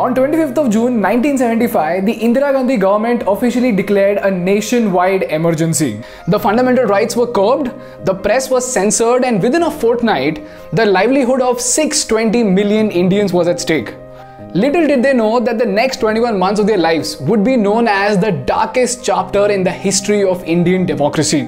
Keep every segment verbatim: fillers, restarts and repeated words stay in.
On twenty-fifth of June nineteen seventy-five, the Indira Gandhi government officially declared a nationwide emergency. The fundamental rights were curbed, the press was censored, and within a fortnight, the livelihood of six hundred twenty million Indians was at stake. Little did they know that the next twenty-one months of their lives would be known as the darkest chapter in the history of Indian democracy.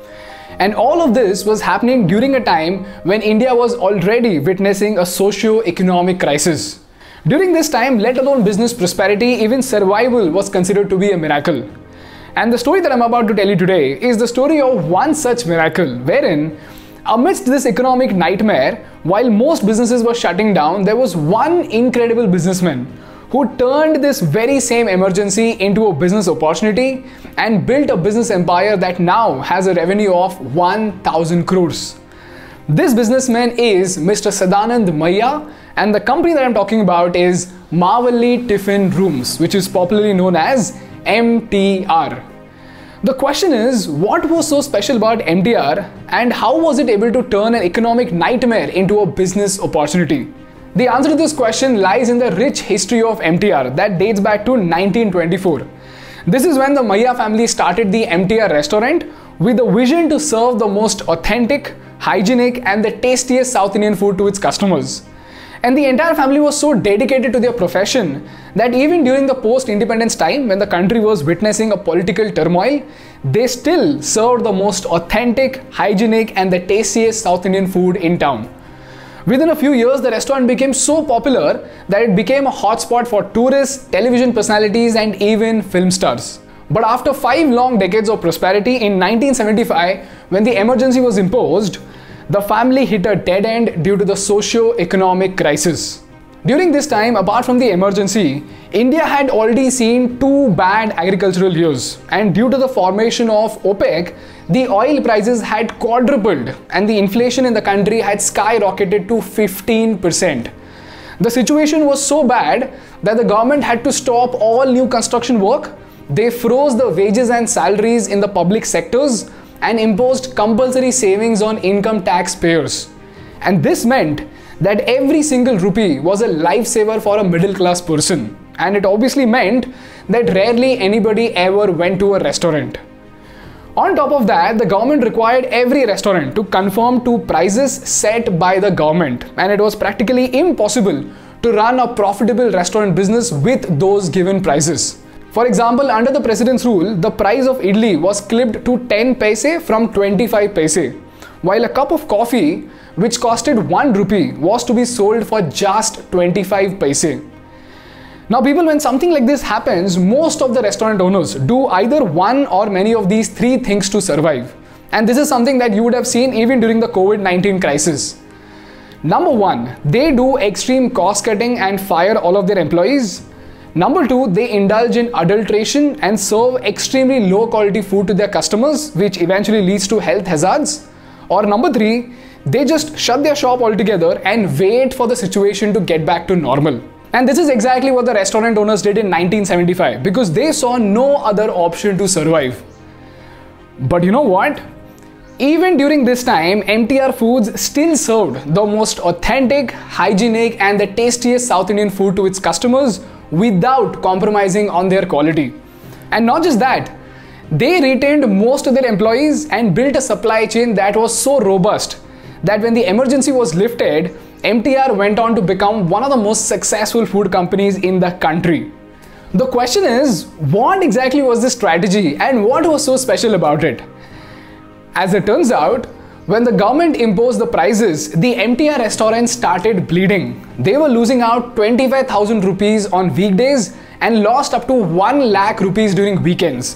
And all of this was happening during a time when India was already witnessing a socio-economic crisis. During this time, let alone business prosperity, even survival was considered to be a miracle. And the story that I'm about to tell you today is the story of one such miracle, wherein amidst this economic nightmare, while most businesses were shutting down, there was one incredible businessman who turned this very same emergency into a business opportunity and built a business empire that now has a revenue of one thousand crores. This businessman is Mister Sadanand Maiya, and the company that I'm talking about is Mavalli Tiffin Rooms, which is popularly known as M T R. The question is, what was so special about M T R and how was it able to turn an economic nightmare into a business opportunity? The answer to this question lies in the rich history of M T R that dates back to nineteen twenty-four. This is when the Maiya family started the M T R restaurant with a vision to serve the most authentic, hygienic and the tastiest South Indian food to its customers. And the entire family was so dedicated to their profession that even during the post-independence time, when the country was witnessing a political turmoil, they still served the most authentic, hygienic and the tastiest South Indian food in town. Within a few years, the restaurant became so popular that it became a hotspot for tourists, television personalities and even film stars. But after five long decades of prosperity, in nineteen seventy-five, when the emergency was imposed, the family hit a dead end due to the socio-economic crisis. During this time, apart from the emergency, India had already seen two bad agricultural years, and due to the formation of OPEC, the oil prices had quadrupled and the inflation in the country had skyrocketed to fifteen percent. The situation was so bad that the government had to stop all new construction work. They froze the wages and salaries in the public sectors and imposed compulsory savings on income tax payers. And this meant that every single rupee was a lifesaver for a middle class person. And it obviously meant that rarely anybody ever went to a restaurant. On top of that, the government required every restaurant to conform to prices set by the government. And it was practically impossible to run a profitable restaurant business with those given prices. For example, under the president's rule, the price of idli was clipped to ten paise from twenty-five paise, while a cup of coffee, which costed one rupee, was to be sold for just twenty-five paise. Now people, when something like this happens, most of the restaurant owners do either one or many of these three things to survive. And this is something that you would have seen even during the COVID nineteen crisis. Number one, they do extreme cost cutting and fire all of their employees. Number two, they indulge in adulteration and serve extremely low quality food to their customers, which eventually leads to health hazards. Or number three, they just shut their shop altogether and wait for the situation to get back to normal. And this is exactly what the restaurant owners did in nineteen seventy-five, because they saw no other option to survive. But you know what? Even during this time, M T R Foods still served the most authentic, hygienic and the tastiest South Indian food to its customers without compromising on their quality. And not just that, they retained most of their employees and built a supply chain that was so robust that when the emergency was lifted, M T R went on to become one of the most successful food companies in the country. The question is, what exactly was this strategy and what was so special about it? As it turns out, when the government imposed the prices, the M T R restaurants started bleeding. They were losing out twenty-five thousand rupees on weekdays and lost up to one lakh rupees during weekends.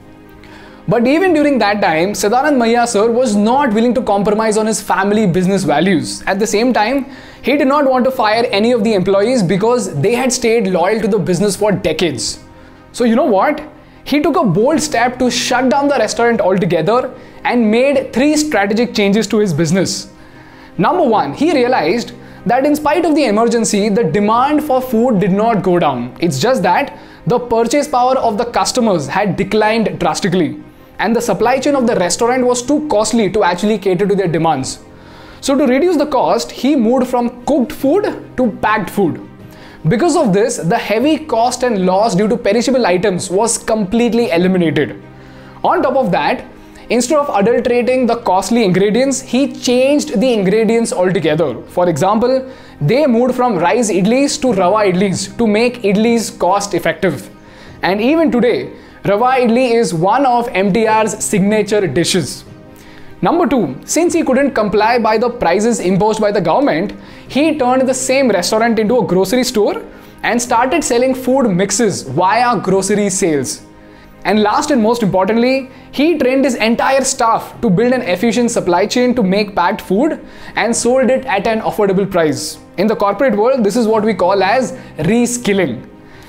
But even during that time, Sadanand Maiya sir was not willing to compromise on his family business values. At the same time, he did not want to fire any of the employees because they had stayed loyal to the business for decades. So you know what? He took a bold step to shut down the restaurant altogether and made three strategic changes to his business. Number one, he realized that in spite of the emergency, the demand for food did not go down. It's just that the purchase power of the customers had declined drastically, and the supply chain of the restaurant was too costly to actually cater to their demands. So to reduce the cost, he moved from cooked food to packed food. Because of this, the heavy cost and loss due to perishable items was completely eliminated. On top of that, instead of adulterating the costly ingredients, he changed the ingredients altogether. For example, they moved from rice idlis to rava idlis to make idlis cost effective. And even today, rava idli is one of M T R's signature dishes. Number two, since he couldn't comply by the prices imposed by the government, he turned the same restaurant into a grocery store and started selling food mixes via grocery sales. And last and most importantly, he trained his entire staff to build an efficient supply chain to make packed food and sold it at an affordable price. In the corporate world, this is what we call as reskilling.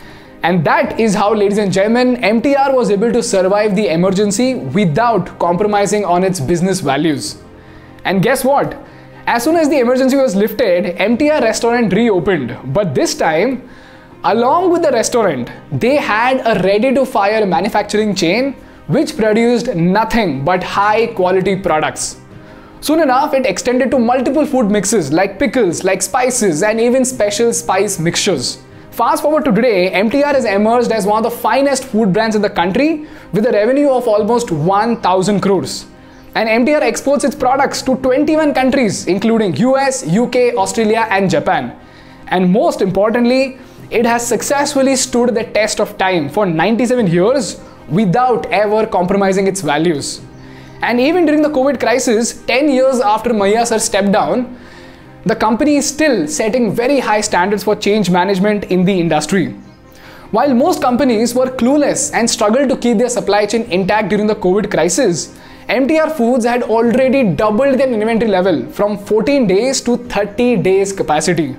And that is how, ladies and gentlemen, M T R was able to survive the emergency without compromising on its business values. And guess what? As soon as the emergency was lifted, M T R restaurant reopened. But this time, along with the restaurant, they had a ready-to-fire manufacturing chain which produced nothing but high-quality products. Soon enough, it extended to multiple food mixes like pickles, like spices, and even special spice mixtures. Fast forward to today, M T R has emerged as one of the finest food brands in the country with a revenue of almost one thousand crores. And M T R exports its products to twenty-one countries including U S, U K, Australia and Japan. And most importantly, it has successfully stood the test of time for ninety-seven years without ever compromising its values. And even during the COVID crisis, ten years after Maiya sir stepped down, the company is still setting very high standards for change management in the industry. While most companies were clueless and struggled to keep their supply chain intact during the COVID crisis, M T R Foods had already doubled their inventory level from fourteen days to thirty days capacity.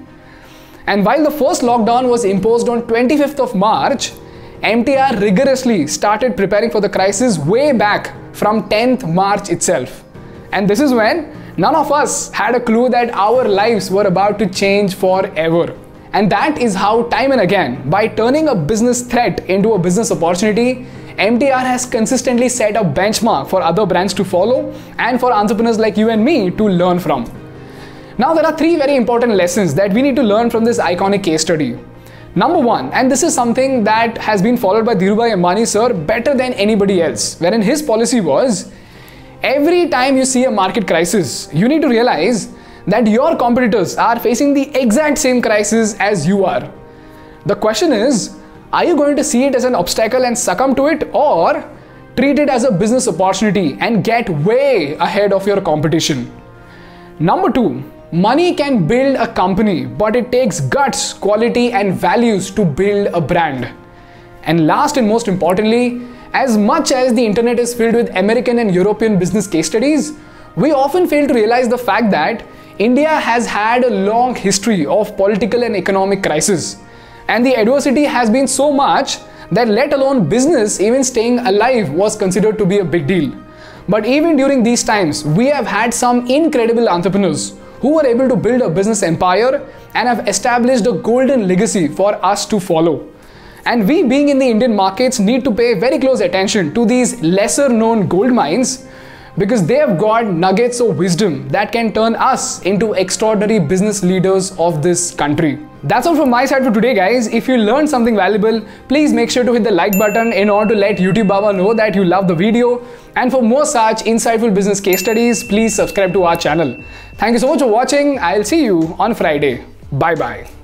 And while the first lockdown was imposed on twenty-fifth of March, M T R rigorously started preparing for the crisis way back from tenth March itself. And this is when none of us had a clue that our lives were about to change forever. And that is how, time and again, by turning a business threat into a business opportunity, M T R has consistently set a benchmark for other brands to follow and for entrepreneurs like you and me to learn from. Now, there are three very important lessons that we need to learn from this iconic case study. Number one, and this is something that has been followed by Dhirubhai Ambani sir better than anybody else, wherein his policy was, every time you see a market crisis, you need to realize that your competitors are facing the exact same crisis as you are. The question is, are you going to see it as an obstacle and succumb to it, or treat it as a business opportunity and get way ahead of your competition? Number two, money can build a company, but it takes guts, quality and values to build a brand. And last and most importantly, as much as the internet is filled with American and European business case studies, we often fail to realize the fact that India has had a long history of political and economic crisis. And the adversity has been so much that let alone business even staying alive was considered to be a big deal. But even during these times, we have had some incredible entrepreneurs who were able to build a business empire and have established a golden legacy for us to follow. And we, being in the Indian markets, need to pay very close attention to these lesser known gold mines, because they have got nuggets of wisdom that can turn us into extraordinary business leaders of this country. That's all from my side for today, guys. If you learned something valuable, please make sure to hit the like button in order to let YouTube Baba know that you love the video. And for more such insightful business case studies, please subscribe to our channel. Thank you so much for watching. I'll see you on Friday. Bye bye.